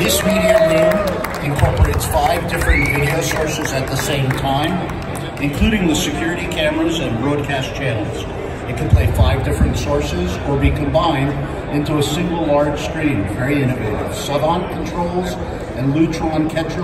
This media room incorporates 5 different video sources at the same time, including the security cameras and broadcast channels. It can play 5 different sources or be combined into a single large screen. Very innovative. Savant controls and Lutron Ketra